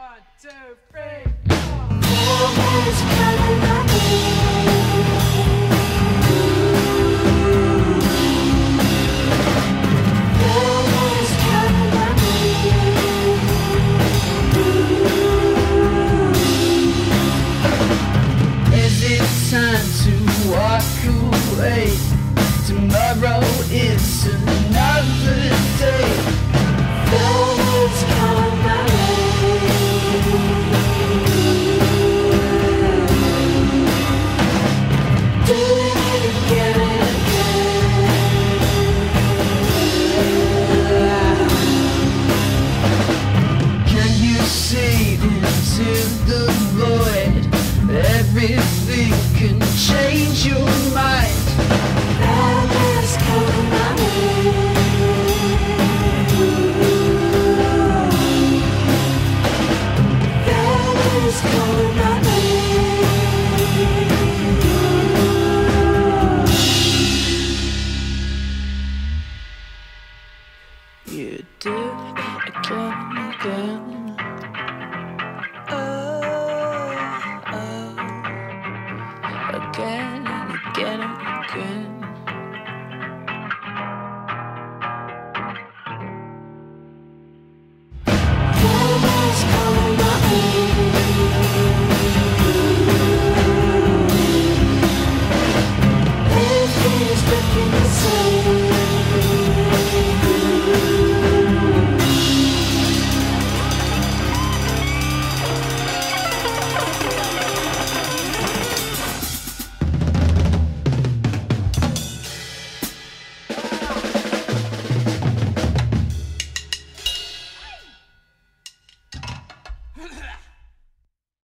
Time to walk away. Tomorrow is another day. Feelings come my way. Doing it again and again. Can you see into the void? Everything can change your mind. Feelings come my way. Feelings come my way. You do it again and again. Again and again and again. Feelings come my way. Everything's looking the same. Ha